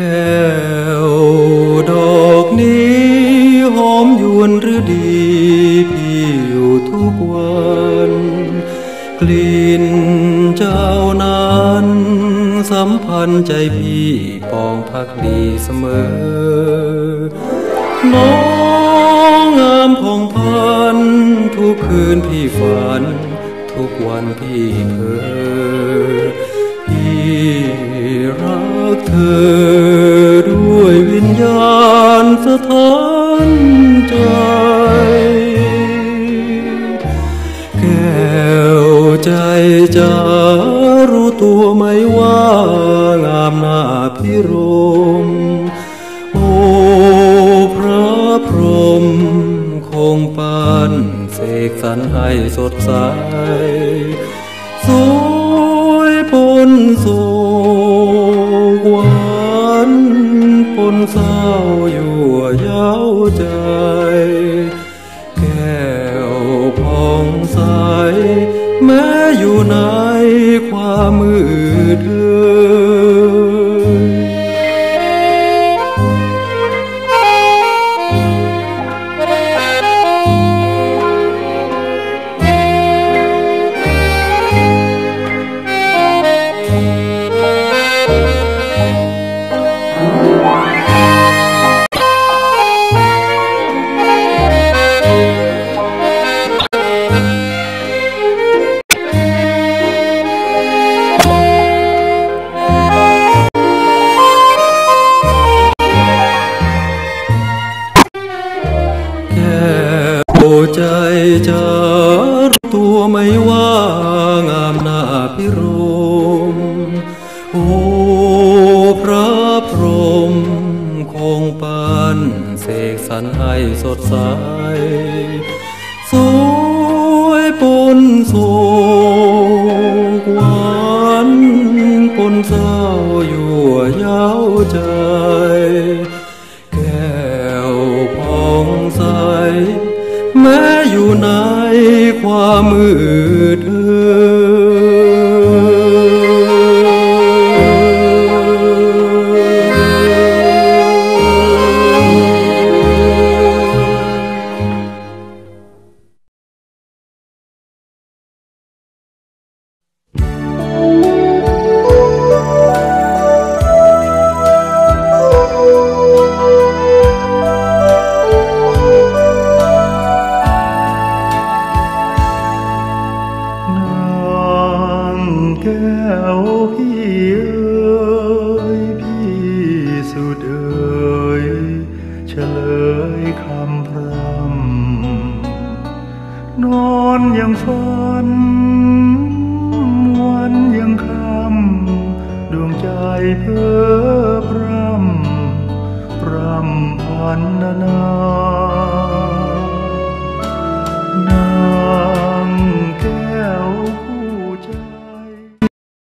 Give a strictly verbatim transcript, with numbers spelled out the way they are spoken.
ก้วดอกนี้หอมยวนหรือดีพี่อยู่ทุกวันกลิ่นเจ้านั้นสัมพันธ์ใจพี่ปองพักดีเสมอน้องงามผ่องพันทุกคืนพี่ฝันทุกวันพี่เพ้อพี่รักเธอด้วยวิญญาณสถานใจแก้วใจจะรู้ตัวไหมว่างามหน้าพิรมโอ้พระพรหมคงปานเสกสรรให้สดใสสวยปนโศกหวานปนเศร้ายั่วเย้าใจแก้วผ่องใสแม้อยู่ในความมืดเอ่ยใจจะรู้ตัวไหมว่างามหน้าพิรมโอ้พระพรหมคงปานเสกสรรให้สดใสสวยปนโศกหวานปนเศร้ายั่วเย้าใจแก้วผ่องใสแม้อยู่ในความมืดเอ่ยเพ้อพร่ำพร่ำพันนา